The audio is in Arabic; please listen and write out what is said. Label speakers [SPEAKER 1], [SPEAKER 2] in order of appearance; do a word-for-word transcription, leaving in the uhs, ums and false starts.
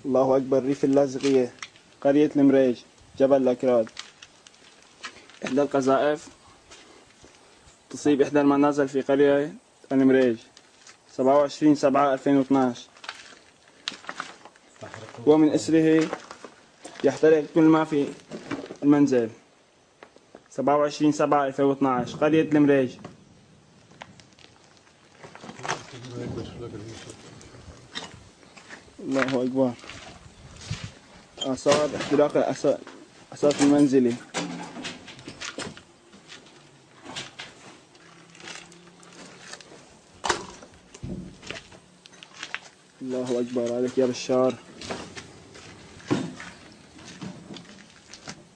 [SPEAKER 1] الله أكبر. ريف اللاذقية، قرية المريج، جبل الأكراد. إحدى القذائف تصيب إحدى المنازل في قرية المريج سبعة وعشرين سبعة ألفين واثناشر، ومن إثره يحترق كل ما في المنزل. سبعة وعشرين سبعة ألفين واثناشر، قرية المريج. الله أكبر. آثار احتراق الأساس المنزلي. الله أكبر عليك يا بشار.